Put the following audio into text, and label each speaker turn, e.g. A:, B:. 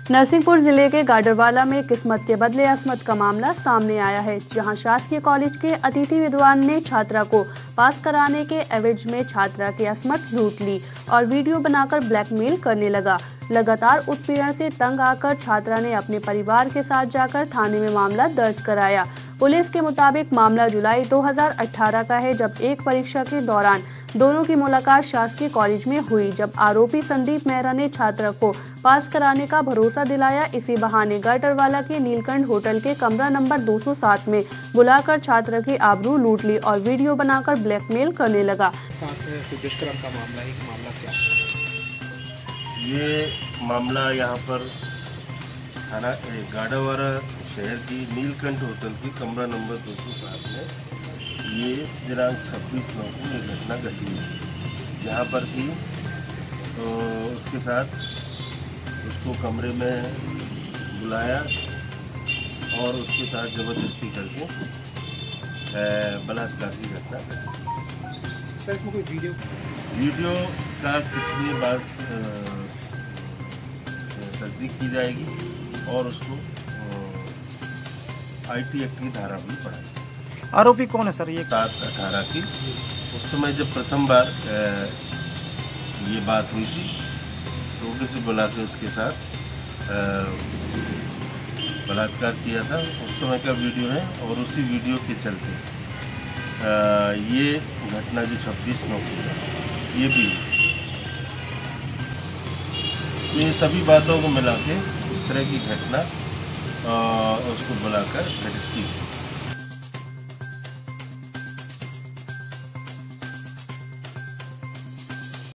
A: नरसिंहपुर जिले के गाडरवाला में किस्मत के बदले असमत का मामला सामने आया है, जहां शासकीय कॉलेज के अतिथि विद्वान ने छात्रा को पास कराने के एवज में छात्रा की असमत लूट ली और वीडियो बनाकर ब्लैकमेल करने लगा। लगातार उत्पीड़न से तंग आकर छात्रा ने अपने परिवार के साथ जाकर थाने में मामला दर्ज कराया। पुलिस के मुताबिक मामला जुलाई 2018 का है, जब एक परीक्षा के दौरान दोनों की मुलाकात शासकीय कॉलेज में हुई। जब आरोपी संदीप मेहरा ने छात्रा को पास कराने का भरोसा दिलाया, इसी बहाने गाडरवाला के नीलकंठ होटल के कमरा नंबर 207 में बुलाकर छात्रा की आबरू लूट ली और वीडियो बनाकर ब्लैकमेल करने लगा।
B: साथ दुष्कर्म का मामला है, मामला क्या?
C: ये मामला यहाँ पर थाना गाडरवाला शहर की नीलकंठ होटल की कमरा नंबर 207 में ये दिनांक 26/9 को ये घटना घटी है। यहाँ पर कि उसके साथ उसको कमरे में बुलाया और उसके साथ ज़बरदस्ती करके बलात्कार की घटना घटी।
B: सर, इसमें कोई
C: वीडियो का कितनी बार तस्दीक की जाएगी और उसको IT एक्ट की धारा भी पढ़ाई।
B: आरोपी कौन है सर? ये
C: 7/18 की उस समय जब प्रथम बार ये बात हुई थी तो किसी बुला के उसके साथ बलात्कार किया था। उस समय का वीडियो है और उसी वीडियो के चलते ये घटना जो 26/9 की है ये भी ये सभी बातों को मिला के इस तरह की घटना उसको बुलाकर घटित की।